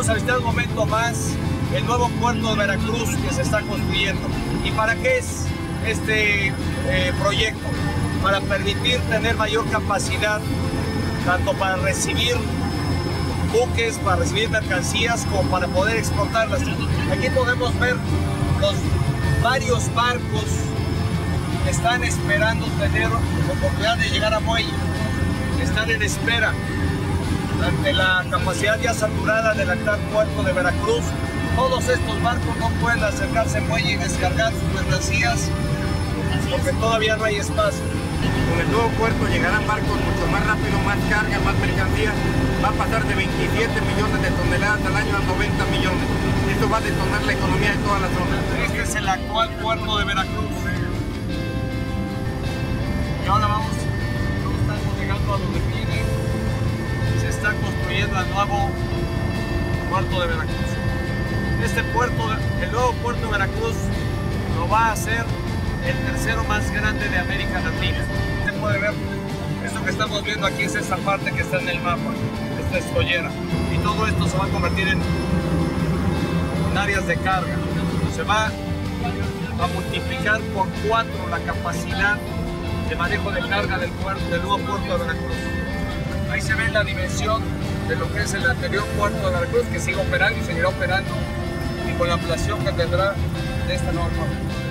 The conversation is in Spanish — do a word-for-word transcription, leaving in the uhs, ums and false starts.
Vamos a visitar un momento más el nuevo puerto de Veracruz que se está construyendo. ¿Y para qué es este eh, proyecto? Para permitir tener mayor capacidad, tanto para recibir buques, para recibir mercancías, como para poder exportarlas. Aquí podemos ver los varios barcos que están esperando tener la oportunidad de llegar a muelle. Están en espera ante la capacidad ya saturada del actual puerto de Veracruz. Todos estos barcos no pueden acercarse al muelle y descargar sus mercancías porque todavía no hay espacio. Con el nuevo puerto llegarán barcos mucho más rápido, más carga, más mercancías. Va a pasar de veintisiete millones de toneladas al año a noventa millones. Esto va a detonar la economía de toda la zona. Este es el actual puerto de Veracruz. Y ahora vamos, estamos llegando a donde viene. Se está construyendo el nuevo puerto de Veracruz. Este puerto, el nuevo puerto de Veracruz, lo va a hacer el tercero más grande de América Latina. Se puede ver, esto que estamos viendo aquí es esta parte que está en el mapa, esta escollera. Y todo esto se va a convertir en, en áreas de carga. Se va a multiplicar por cuatro la capacidad de manejo de carga del, puerto, del nuevo puerto de Veracruz. Ahí se ve la dimensión de lo que es el anterior puerto de Veracruz, que sigue operando y seguirá operando, y con la ampliación que tendrá de esta nueva forma.